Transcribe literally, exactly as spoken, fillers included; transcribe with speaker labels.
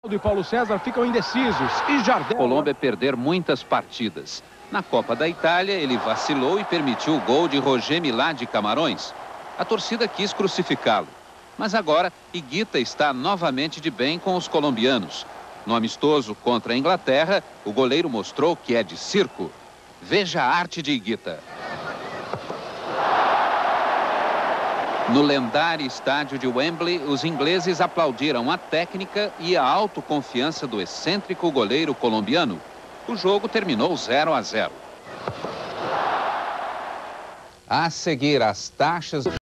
Speaker 1: E Paulo César ficam indecisos e Jardel...
Speaker 2: Colômbia perder muitas partidas. Na Copa da Itália, ele vacilou e permitiu o gol de Roger Milá de Camarões. A torcida quis crucificá-lo. Mas agora, Higuita está novamente de bem com os colombianos. No amistoso contra a Inglaterra, o goleiro mostrou que é de circo. Veja a arte de Higuita. No lendário estádio de Wembley, os ingleses aplaudiram a técnica e a autoconfiança do excêntrico goleiro colombiano. O jogo terminou zero a zero. A seguir, as taxas...